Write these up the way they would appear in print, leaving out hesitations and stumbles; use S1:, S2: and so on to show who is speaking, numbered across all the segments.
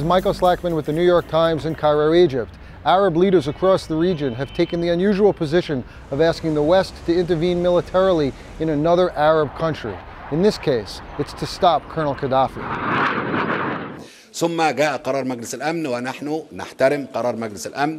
S1: Michael Slackman with the New York Times in Cairo, Egypt. Arab leaders across the region have taken the unusual position of asking the West to intervene militarily in another Arab country. In this case, it's to stop Colonel Gaddafi.
S2: ثم جاء قرار مجلس الأمن ونحن نحترم قرار مجلس الأمن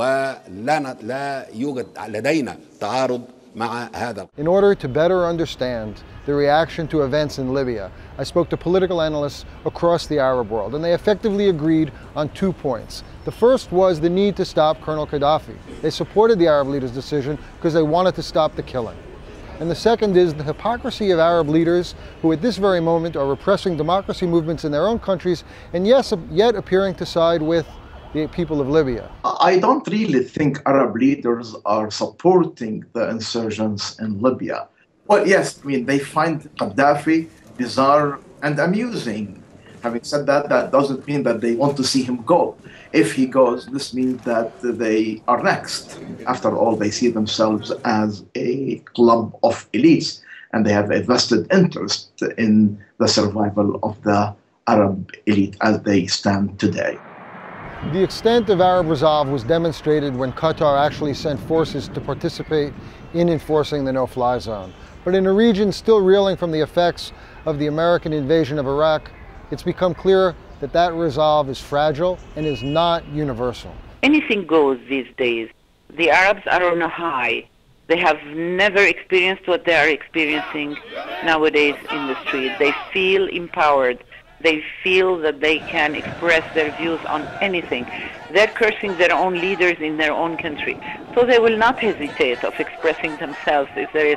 S2: ولا يوجد لدينا تعارض مع هذا.
S1: In order to better understand the reaction to events in Libya, I spoke to political analysts across the Arab world, and they effectively agreed on 2 points. The first was the need to stop Colonel Gaddafi. They supported the Arab leaders' decision because they wanted to stop the killing. And the second is the hypocrisy of Arab leaders who at this very moment are repressing democracy movements in their own countries and yes, yet appearing to side with the people of Libya.
S3: I don't really think Arab leaders are supporting the insurgents in Libya. Well, yes, I mean, they find Gaddafi bizarre and amusing. Having said that, that doesn't mean that they want to see him go. If he goes, this means that they are next. After all, they see themselves as a club of elites, and they have a vested interest in the survival of the Arab elite as they stand today.
S1: The extent of Arab resolve was demonstrated when Qatar actually sent forces to participate in enforcing the no-fly zone. But in a region still reeling from the effects of the American invasion of Iraq, it's become clear that that resolve is fragile and is not universal.
S4: Anything goes these days. The Arabs are on a high. They have never experienced what they are experiencing nowadays in the street. They feel empowered. They feel that they can express their views on anything. They're cursing their own leaders in their own country. So they will not hesitate of expressing themselves if there is,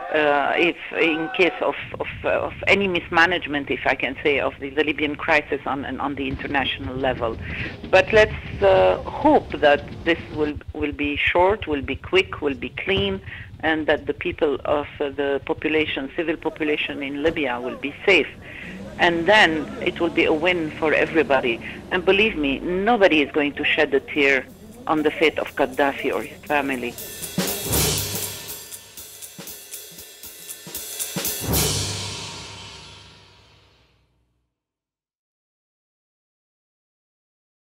S4: if in case of any mismanagement, if I can say, of the Libyan crisis on the international level. But let's hope that this will be short, will be quick, will be clean, and that the people of the population, civil population in Libya will be safe. And then it will be a win for everybody. And believe me, nobody is going to shed a tear on the fate of Gaddafi or his family.